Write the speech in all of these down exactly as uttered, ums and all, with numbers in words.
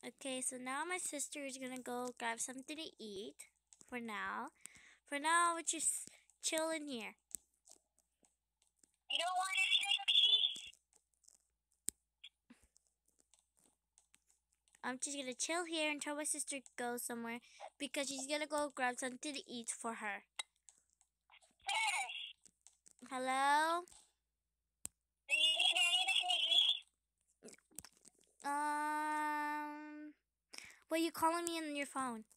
Okay, so now my sister is gonna go grab something to eat. For now, for now, we're just chilling here. You don't want anything cheese? I'm just gonna chill here until my sister goes somewhere because she's gonna go grab something to eat for her. Fish. Hello? Do you need anything to eat? Um, what are you calling me on your phone?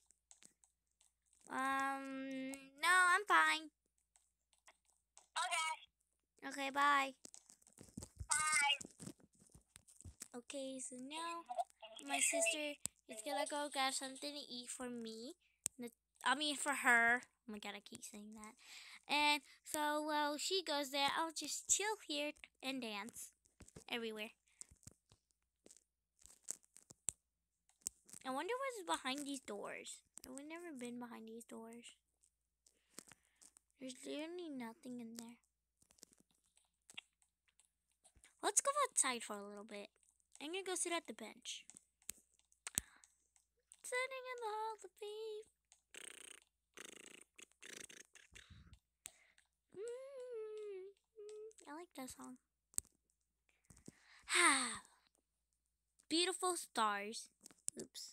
Um, no, I'm fine. Okay. Okay, bye. Bye. Okay, so now my sister is gonna go grab something to eat for me. N- I mean, for her. Oh my god, I keep saying that. And so while she goes there, I'll just chill here and dance everywhere. I wonder what's behind these doors. I've never been behind these doors. There's literally nothing in there. Let's go outside for a little bit. I'm gonna go sit at the bench. Sitting in the hall of fame. Mm-hmm. I like that song. Beautiful stars. Oops.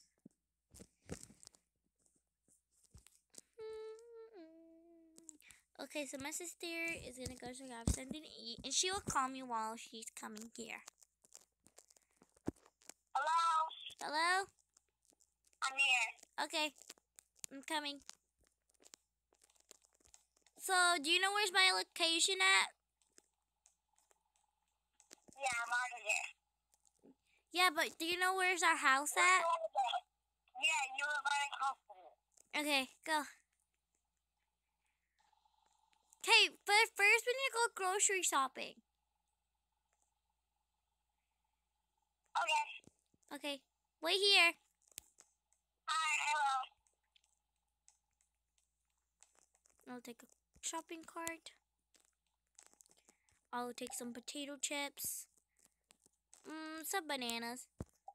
Okay, so my sister is gonna go to grab something to eat, and she will call me while she's coming here. Hello? Hello? I'm here. Okay, I'm coming. So, do you know where's my location at? Yeah, I'm already there. Yeah, but do you know where's our house at? Yeah, you were very comfortable. Okay, go. Okay, but first we need to go grocery shopping. Okay. Okay, wait here. Alright, hello. I'll take a shopping cart. I'll take some potato chips. Mm, some bananas.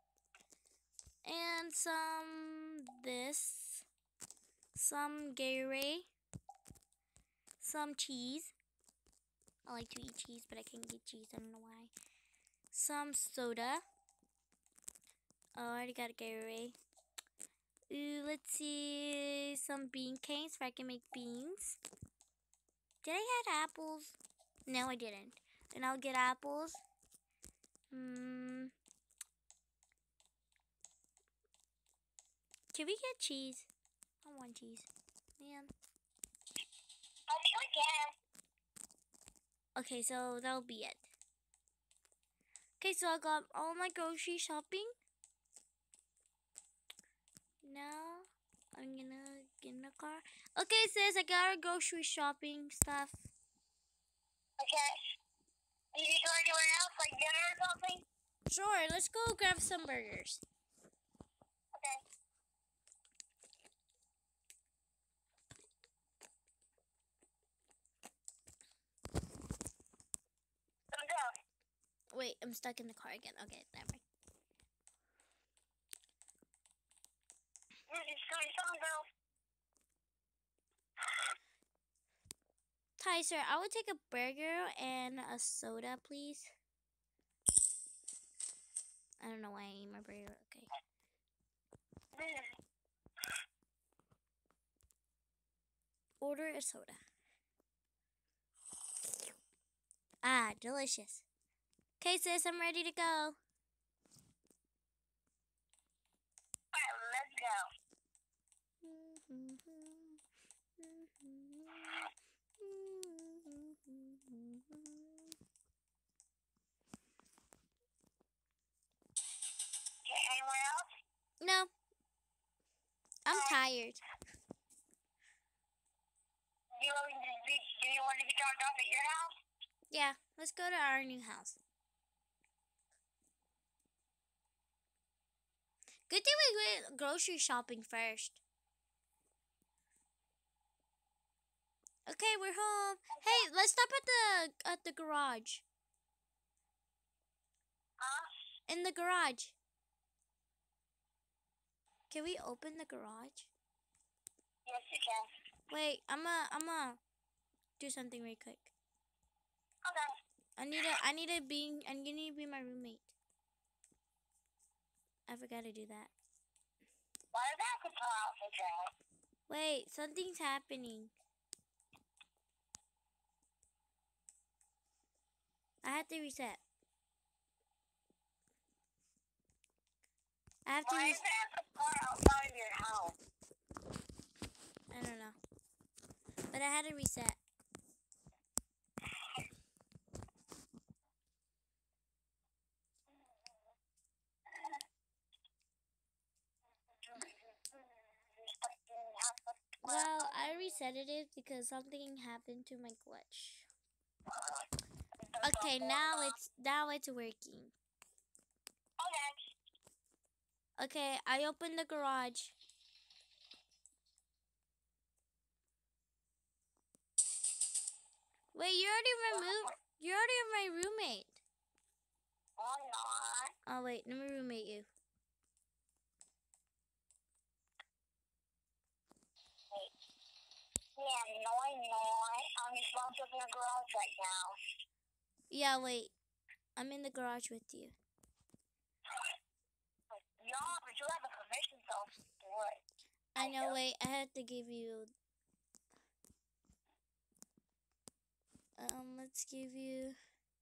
And some this. Some Gatorade. Some cheese. I like to eat cheese, but I can't get cheese. I don't know why. Some soda. Oh, I already got a Gatorade. Ooh, let's see. Some bean cakes so I can make beans. Did I have apples? No, I didn't. Then I'll get apples. Hmm. Can we get cheese? I want cheese. Man. I think we can. Okay, so that'll be it. Okay, so I got all my grocery shopping. Now I'm gonna get in the car. Okay, sis, I got our grocery shopping stuff. Okay. Did you go anywhere else, like dinner or something? Sure, let's go grab some burgers. Okay. Let's go. Wait, I'm stuck in the car again. Okay, never mind. It's going to go. Hi, sir. I would take a burger and a soda, please. I don't know why I ate my burger. Okay. Mm. Order a soda. Ah, delicious. Okay, sis, I'm ready to go. Alright, let's go. Okay, anywhere else? No, I'm tired. Do you, want to be, do you want to be dropped off at your house? Yeah, let's go to our new house. Good thing we went grocery shopping first. Okay, we're home. Hey, let's stop at the at the garage. Huh? In the garage. Can we open the garage? Yes, you can. Wait, I'm a, I'm a do something really quick. Okay. I need a, I need to be, I need to be my roommate. I forgot to do that. Why did that to pull out the trash? Wait, something's happening. I have to reset. I have to Why reset. is that the part outside of your house? I don't know. But I had to reset. Well, I resetted it because something happened to my glitch. Okay, now it's now it's working. Okay. Okay, I opened the garage. Wait, you already removed. You're already my roommate. I'm not. Oh wait, let me roommate you. Yeah, no, I'm not. I'm just locked up in the garage right now. Yeah, wait. I'm in the garage with you. Yeah, but you have a permission to do it. I know, wait, I had to give you... Um, let's give you...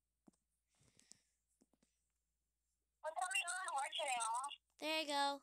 Well, tell me how to work today, Mom. There you go.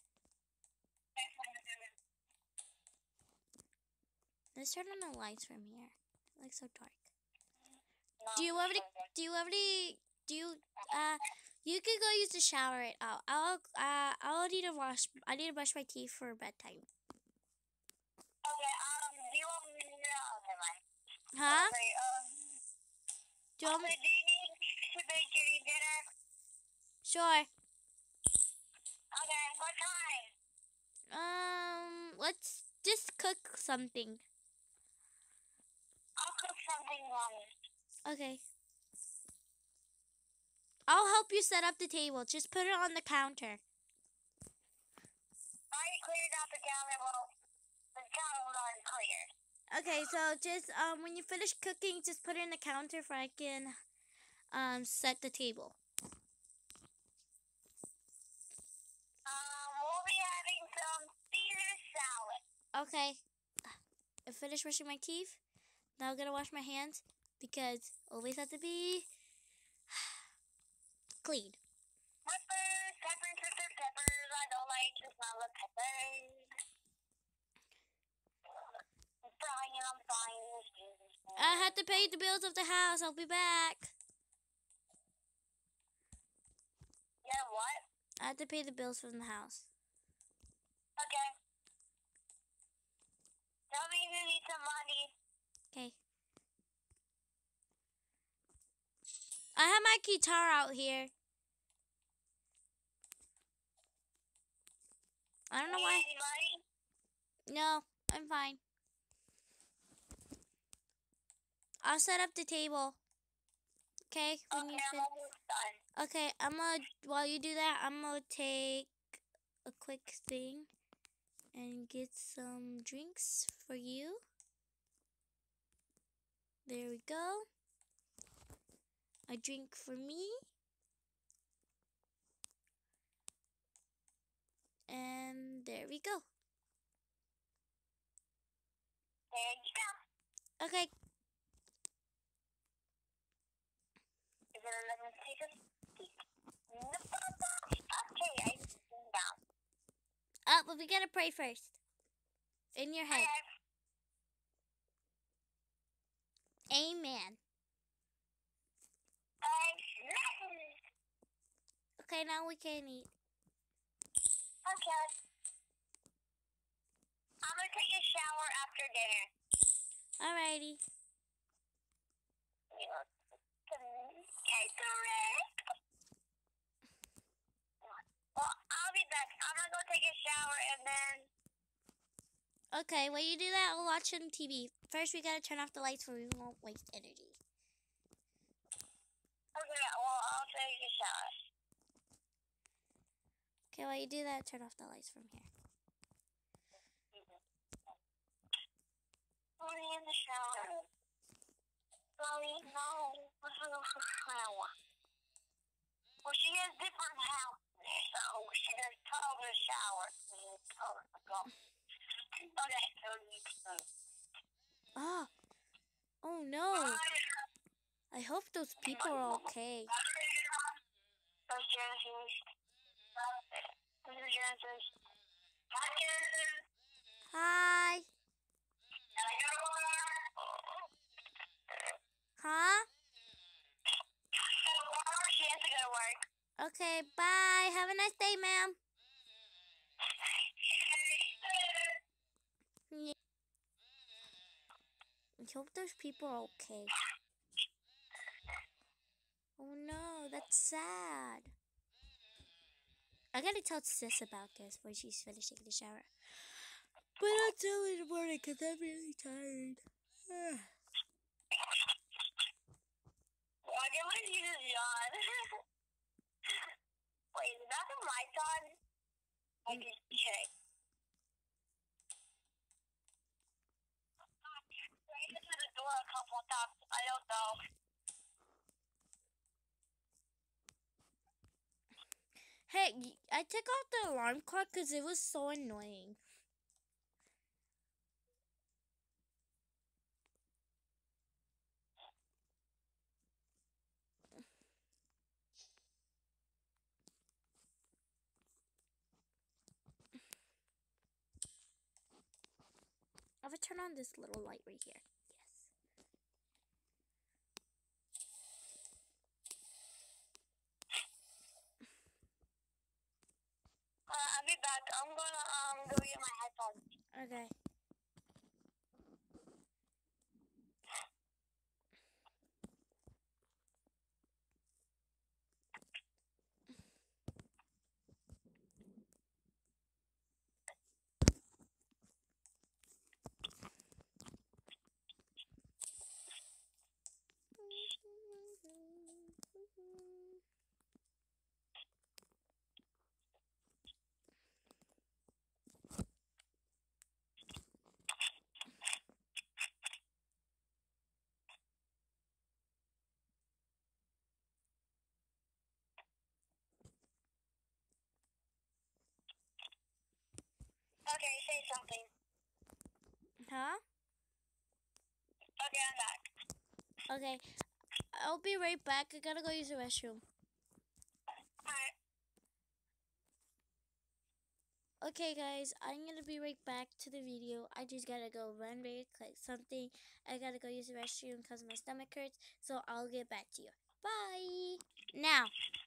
Let's turn on the lights from here. It looks so dark. No, Do you already... Do you already... Do you... Uh... You can go use the shower right now. I'll... Uh... I'll need to wash... I need to brush my teeth for bedtime. Okay, um, do you want me to... Oh, never mind. Huh? Okay, um... Do you want me... Okay, do you need to make any dinner? Sure. Okay, what time? Um... Let's just cook something. I'll cook something um Okay. I'll help you set up the table. Just put it on the counter. I already cleared out the counter. Well, the counter was already cleared. Okay, so just um when you finish cooking, just put it in the counter for I can um set the table. Um, we'll be having some Caesar salad. Okay. I finished brushing my teeth. Now I'm gonna wash my hands because always have to be clean. Peppers, peppers, peppers, peppers. I don't like the smell of peppers. I'm frying, I'm frying. I had to pay the bills of the house. I'll be back. Yeah, what? I had to pay the bills from the house. Okay. Tell me if you need some money. Okay. I have my guitar out here. I don't know Need why. any money? No, I'm fine. I'll set up the table. Okay, when Okay, you I'm fin- almost done. Okay, I'm gonna while you do that, I'm gonna take a quick thing and get some drinks for you. There we go. A drink for me. And there we go. There you go. Okay. Is it a lemon taker? Okay, I see now. Uh, but we gotta pray first. In your head. Amen. Amen. Okay, now we can eat. Okay. I'm gonna take a shower after dinner. Alrighty. Okay, correct. Well, I'll be back. I'm gonna go take a shower and then. Okay, while you do that, we'll watch some T V. First, we gotta turn off the lights so we won't waste energy. Okay, well, I'll take a shower. Okay, while you do that, turn off the lights from here. Mommy in the shower. Mommy, no. Let's go for a shower. Well, she has different houses, so she does toddler shower. Okay, so Ah, oh no. I hope those people are okay. There's Genesis. There's Genesis. Hi, Genesis. Hi. Huh? She has to go to work. Okay, bye. Have a nice day, ma'am. Yeah. I hope those people are okay. Oh no, that's sad. I gotta tell Sis about this when she's finished taking the shower. But I'll tell her in the morning because I'm really tired. Why did you just yawn? Wait, is that the lights on? I just check. I just to the door a couple of times. I don't know. Hey, I took off the alarm clock because it was so annoying. I'm gonna turn on this little light right here. Yes. Uh, I'll be back. I'm gonna um go get my headphones. Okay. Okay, say something. Huh? Okay, I'm back. Okay. I'll be right back. I gotta go use the restroom. Alright. Okay, guys, I'm gonna be right back to the video. I just gotta go run very quick something. I gotta go use the restroom because my stomach hurts. So I'll get back to you. Bye. Now.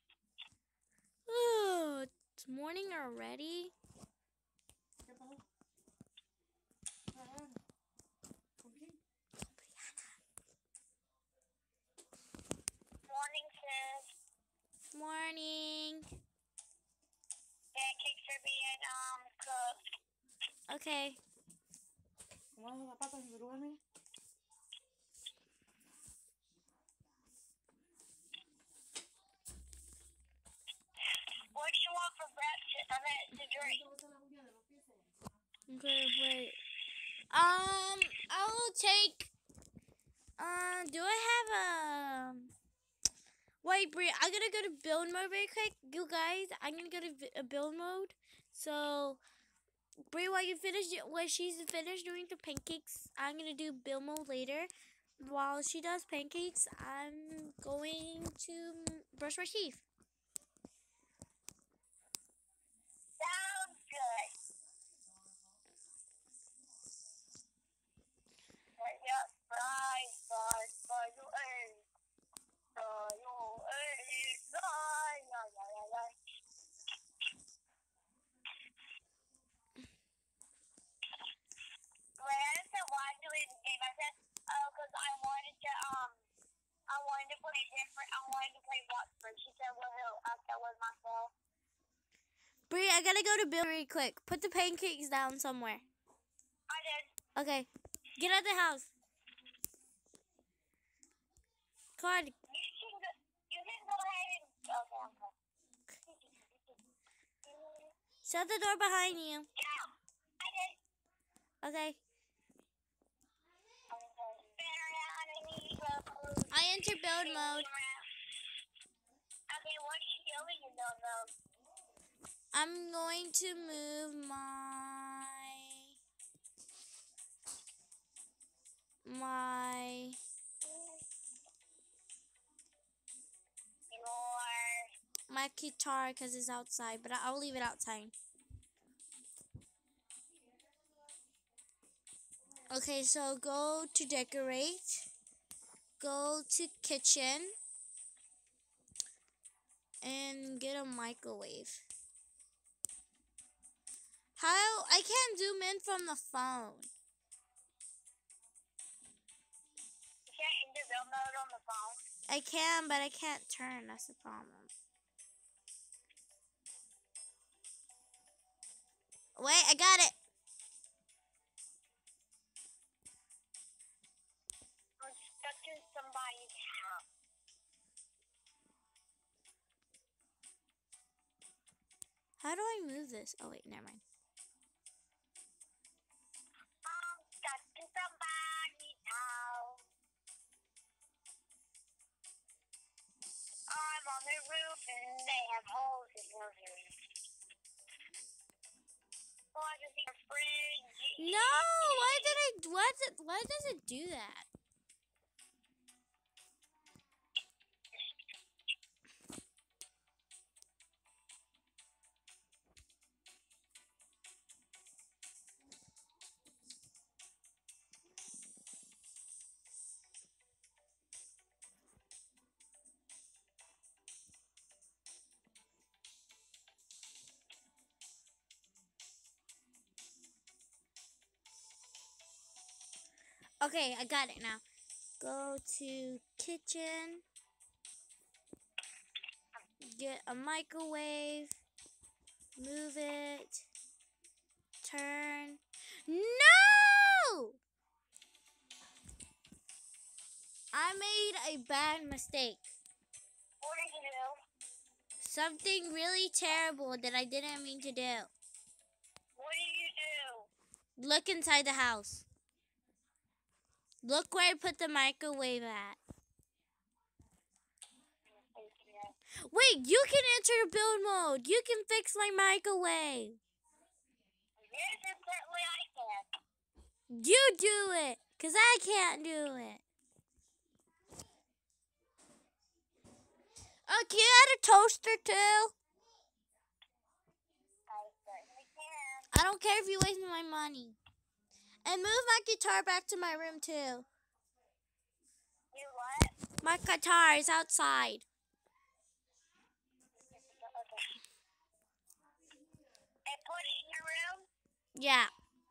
Oh, it's morning already. Morning, sis. Morning. Pancakes are being um cooked. Okay. What do you want for breakfast? I mean, to drink. Okay, wait. Um, I'll take. Uh, do I have a? Wait, Brie. I'm gonna go to build mode very quick. You guys, I'm gonna go to vi- uh, build mode. So, Brie, while you finish, when she's finished doing the pancakes, I'm gonna do build mode later. While she does pancakes, I'm going to brush my teeth. Sounds good. Yep, fries, fries, fries, you ate. Fries, you ate. Fries, yeah, yeah, yeah, yeah. When I said why do we the game, I said, oh, because I wanted to, um, I wanted to play different, I wanted to play Watford. She said, well, who? I said, was myself. Brie, I gotta go to build really quick. Put the pancakes down somewhere. I did. Okay. Get out of the house. Card. You can go, you can go ahead and, okay, I'm good. Shut the door behind you. Yeah, I did. Okay. I I enter build mode. Okay, what's she doing in build mode? I'm going to move my my Your my guitar because it's outside, but I'll leave it outside. Okay, so go to decorate. Go to kitchen and get a microwave. How? I can't zoom in from the phone. You can't enter build mode on the phone. I can, but I can't turn. That's the problem. Wait, I got it. I'm stuck in somebody's house. How do I move this? Oh, wait, never mind. I'm stuck in somebody's house. I'm on the roof and they have holes in the roof. Oh, I just need a fridge. No, why did I? Why does it? Why does it do that? Okay, I got it now. Go to kitchen. Get a microwave. Move it. Turn. No! I made a bad mistake. What did you do? Something really terrible that I didn't mean to do. What did you do? Look inside the house. Look where I put the microwave at. Wait, you can enter build mode. You can fix my microwave. Yes, apparently I can. You do it, because I can't do it. Oh, can you add a toaster too? I certainly can. I don't care if you waste my money. And move my guitar back to my room too. You what? My guitar is outside. And put it in your room? Yeah.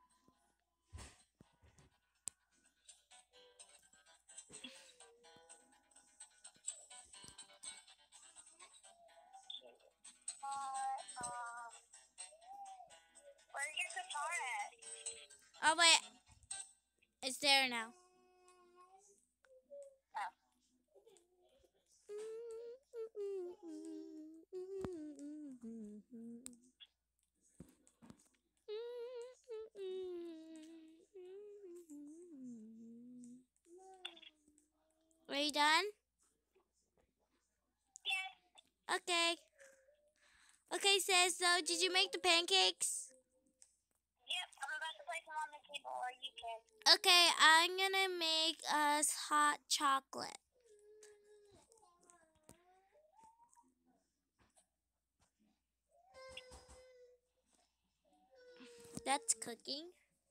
Uh, um, where's your guitar at? Oh, wait. It's there now. Are you done? Yes. Okay. Okay, sis, so did you make the pancakes? Yep, I'm about to place them on the table, or you can. Okay, I'm gonna make us hot chocolate. That's cooking.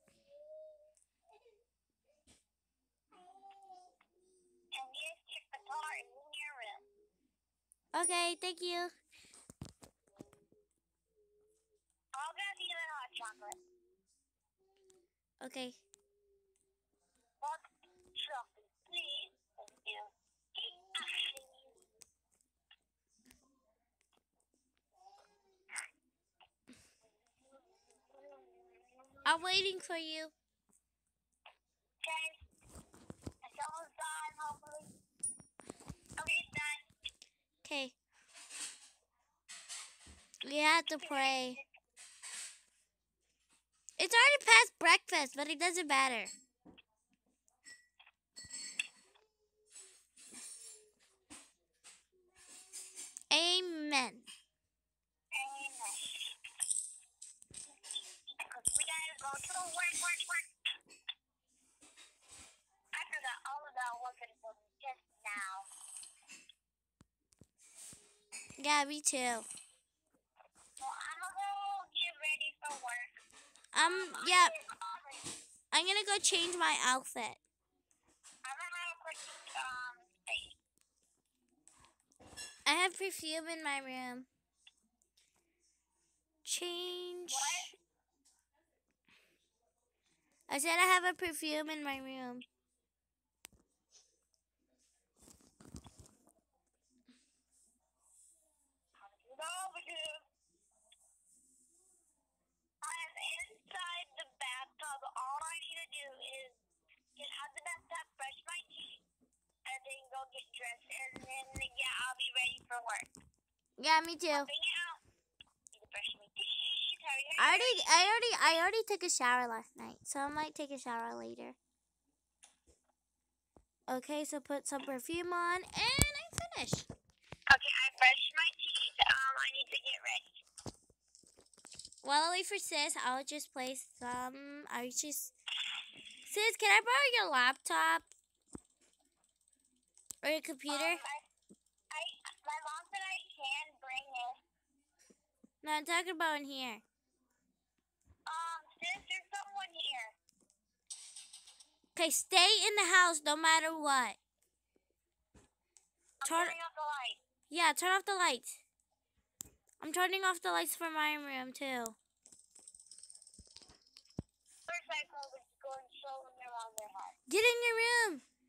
And yes, your guitar is in your room. Okay, thank you. I'll grab you a hot chocolate. Okay. Hot chocolate, please. Thank you. I'm waiting for you. Okay. It's almost done, hopefully. Okay, it's done. Okay. We have to pray. It's already past breakfast, but it doesn't matter. Amen. Amen. Because we gotta go to work, work, work. I forgot all about working for just now. Yeah, me too. Well, I'm gonna go get ready for work. Um, yeah. I'm gonna go change my outfit. I'm gonna quick, um, thing. I have perfume in my room. Change. What? I said I have a perfume in my room. No, because I'm inside the bathtub. All I need to do is get out of the bathtub, brush my teeth, and then go get dressed, and then, yeah, I'll be ready for work. Yeah, me too. Hang out. Need to brush my teeth. Hurry, hurry, I already, I already, I already took a shower last night, so I might take a shower later. Okay, so put some perfume on, and I'm finished. Okay, I brushed my teeth. Um, I need to get ready. While I wait for Sis, I'll just play some. I just, Sis, can I borrow your laptop or your computer? Um, I, I, my mom said I can bring it. No, I'm talking about in here. Um, sis, there's someone here. Okay, stay in the house no matter what. I'm Turn, turning off the light. yeah, turn off the lights. I'm turning off the lights for my room too. Motorcycle was going slowly around their house. Get in your room.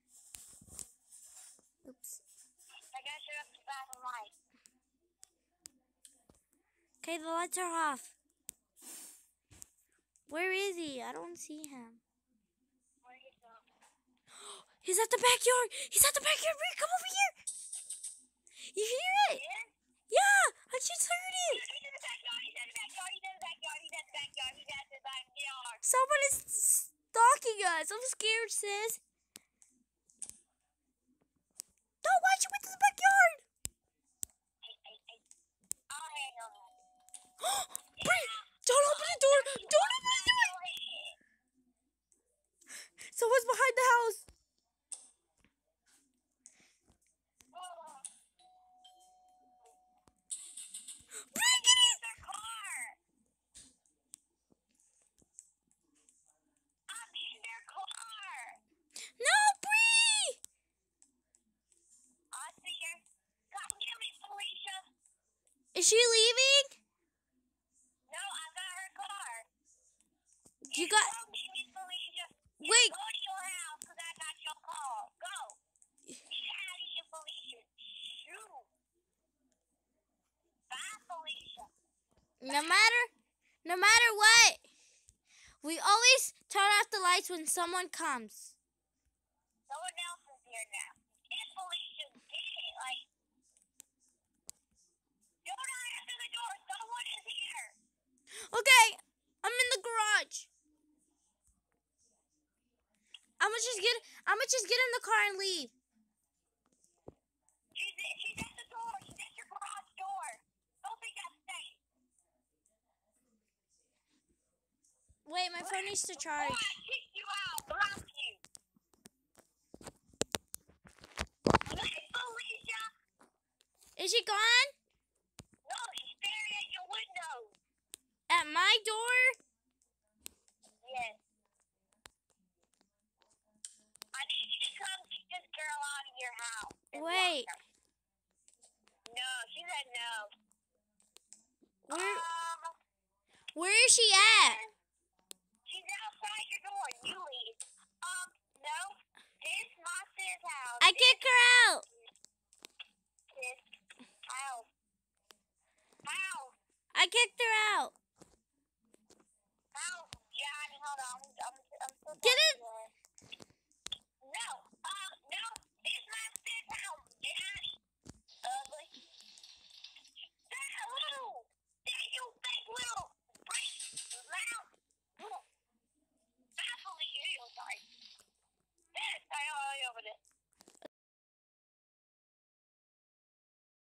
Oops. I gotta shut off the bathroom light. Okay, the lights are off. Where is he? I don't see him. Where is he? He's at the backyard. He's at the backyard. Rick, come over here. You hear it? Yeah? Yeah, I just heard it. He's in the backyard. He's in the backyard. He's in the backyard. He's in the backyard. He's in the backyard. Someone is stalking us. I'm scared, sis. Don't watch him into the backyard. Hey, hey, hey. I'll handle him. Brie, don't open the door. Don't open the door. Someone's behind the house. Brie, get in. Their car. I'm in their car. No, Brie. I see her. Come get me, Felicia. Is she leaving? No, I got her car. You got... Come get me, Felicia. Wait. Go to your house because I got your call. Go. Get out of here, Felicia. Shoot. Bye, Felicia. No matter, no matter what, we always turn off the lights when someone comes. No one else is here now. Get Felicia. Get it. Like, do not answer the door. Someone is here. Okay, I'm in the garage. I'm gonna just get, I'm gonna just get in the car and leave. She's, she's at the door. She's at your garage door. Don't think that's safe. Wait, my phone needs to charge. Before I kick you out, block you. Look, Felicia. Is she gone? No, she's staring at your window. At my door? Yes. I need you to come get this girl out of your house. and Wait. lock her. No, she said no. Where, Um, where is she at? she's outside your door. You leave. Um, no. This is my sis house. I kick her out. Sis house. House. I kicked her out. House. Johnny, hold on. I'm, I'm, I'm so Get in,